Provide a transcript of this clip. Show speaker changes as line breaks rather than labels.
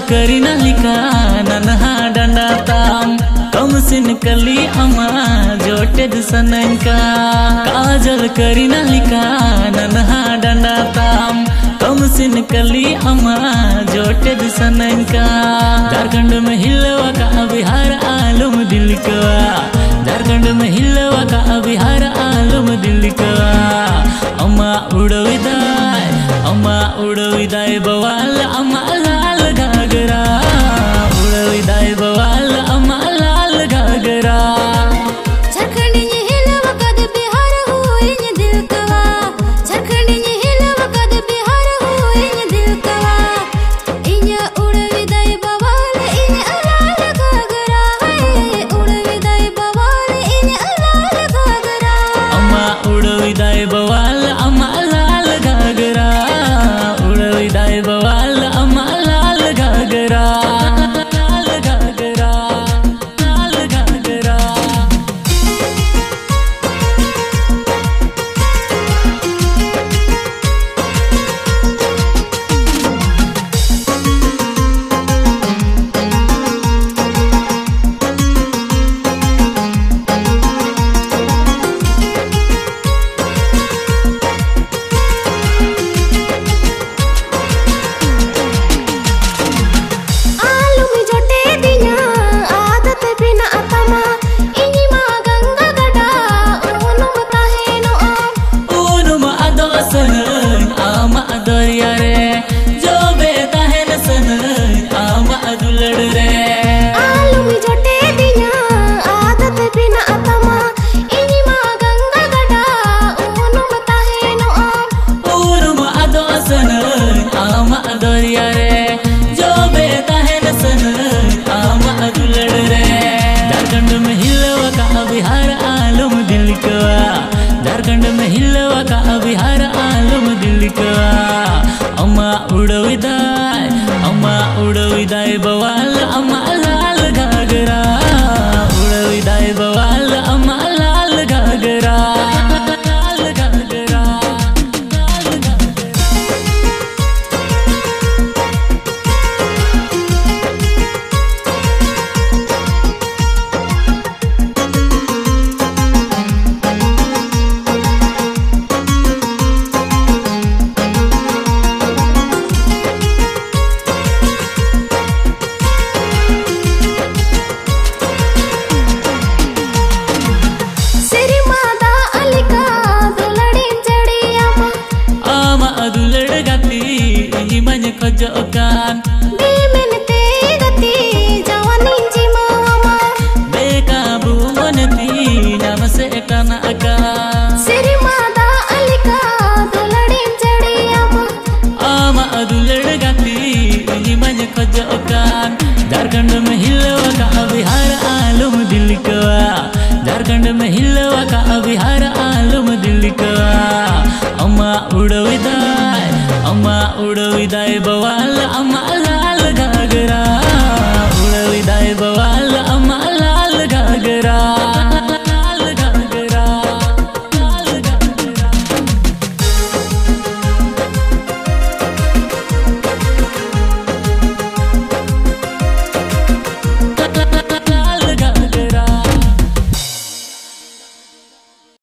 करीना लिका नन्हा डंडाताम कमसिन कली अमा जोटेद सनंका काजल करीना लिका नन्हा डंडाताम कमसिन कली अमा जोटेद सनंका झारखंड में हिलवा का बिहार आलम दिल का झारखंड में हिलवा का बिहार आलम दिल का अम्मा उड़विदाय बवाल अम्मा लाल घाघरा उड़विदाय बवाल अम्मा लाल घाघरा
झारखंड ने हिलवा का बिहार हुई दिल का झारखंड ने हिलवा का बिहार हुई दिल का इन्या उड़विदाय बवाल इन्या लाल घाघरा है उड़विदाय बवाल इन्या लाल घाघरा
अम्मा उड़विदाय बवाल अम्मा लाल घाघरा उड़विदाय बवाल अम्मा लाल घाघरा लाल घाघरा लाल घाघरा झारखंड में हिलवा का बिहार आलम दिल का झारखंड में हिलवा का बिहार आलम दिल का अम्मा उड़विदाय बवाल अम्मा लाल घाघरा उड़विदाय बवाल अम्मा लाल घाघरा लाल घाघरा लाल घाघरा Kojokan
bimen te gati jawani jimama
bekabu moneti nama se kana aka
siri mada alika duladin jadiyama
ama adulad gati jimanya kojokan Jharkhand में हिलवा का बिहार आलम दिल का झारखंड में हिलवा का बिहार आलम दिल का अम्मा उड़विदाय बवाल अम्मा लाल